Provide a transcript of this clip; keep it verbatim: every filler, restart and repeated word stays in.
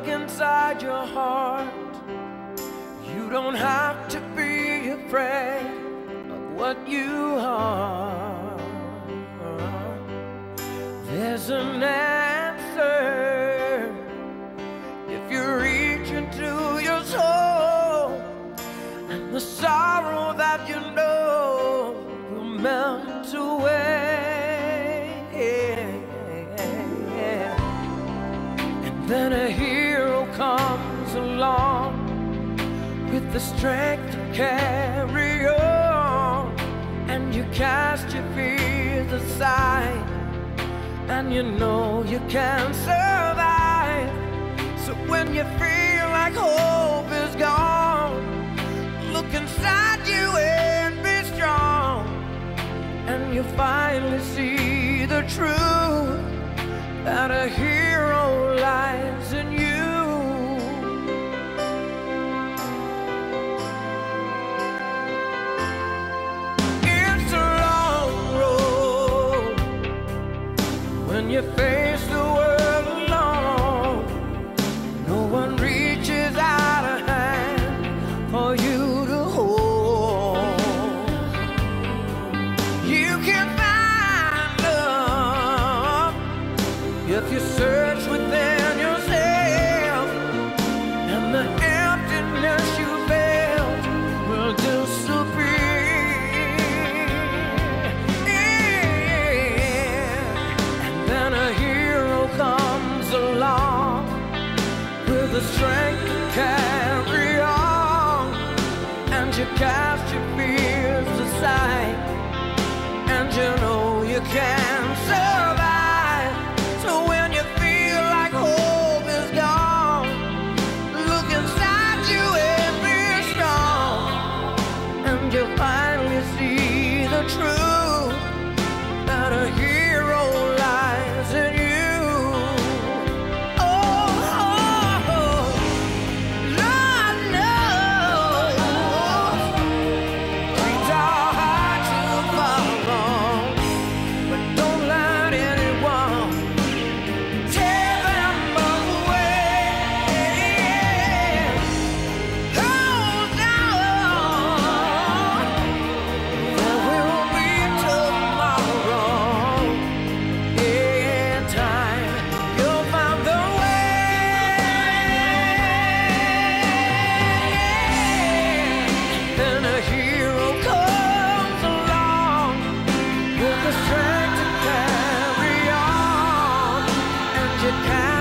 look inside your heart, you don't have to be afraid of what you are. There's an answer if you reach into your soul, and the sorrow that you know will melt away. And then a hero comes along with the strength to carry on, and you cast your fears aside, and you know you can survive. So when you feel like hope is gone, look inside you and be strong, and you finally see the truth, that a hero lies in you. It's a long road when you face the world alone. No one reaches out a hand for you to hold. You can find love if you search within yourself, and the emptiness you felt will disappear. And then a hero comes along with the strength to carry on, and you cast your fears aside, and you know you can survive. So when you feel like hope is gone, look inside you and be strong, and you finally see the truth, that a hero lies in you. You can